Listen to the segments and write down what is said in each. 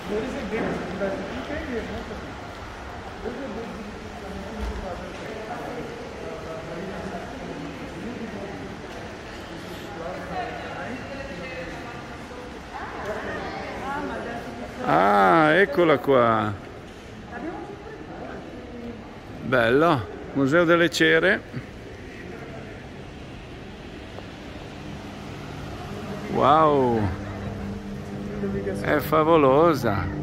There is a gate. The inside is not the gate. There is a gate connecting to the other side. Ah, eccola qua. Bello, Museo delle Cere. Wow, è favolosa.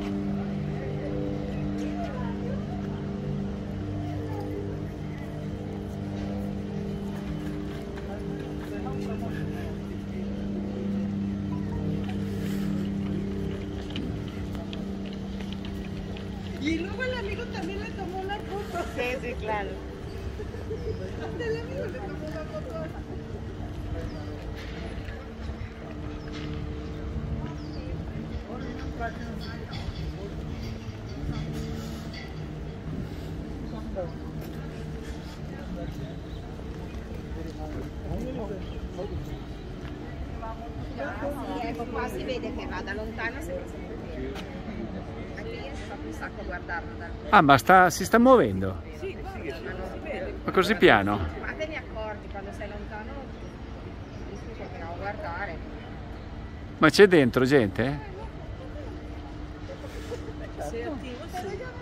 Y luego el amigo también le tomó una foto. Sí, sí, claro. Hasta el amigo le tomó una foto. Sì, ecco qua si vede che va da lontano, sembra sempre vero. Anche io sto un sacco a guardarlo dal vivo. Ah, ma si sta muovendo? Sì, guarda, si vede. Ma così piano? Ma te ne accorgi quando sei lontano, capisci che dobbiamo guardare. Ma c'è dentro gente? Sei attivo, sì.